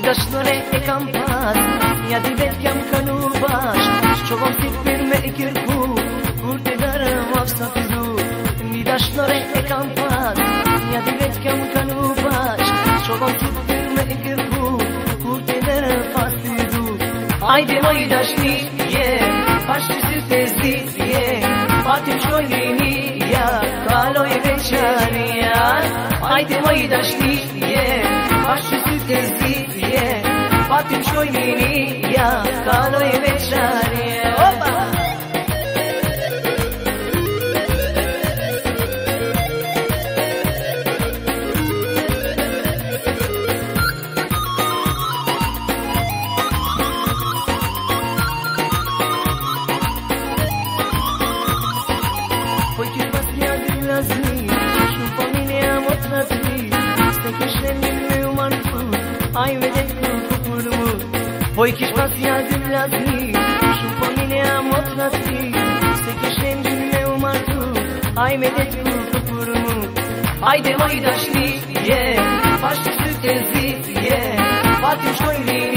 dashore e kam pas, ja di vet jam kalu bash, shohom si për me I kërku, kur të dërë mos të fizu. Një dashore e kam pas, ja di vet jam kalu bash, shohom si për me I kërku, kur të dërë pas të fizu. Ajde moj dashni, bashkë si të zi, patim shkojni, kaloj veçania. Ajde moj dashni, bashkë si të zi, patim shkojni, kaloj veçania. Opa! Shumë familja më të nëtëri, se kështë një me u martu, aj me dhe për mu. Poj kish pas jazim lazni, shumë familja më të nëtëri, se kështë një me u martu, aj me dhe për mu. Ajde moj dashni, bashkë sy të zi, patim shkojni,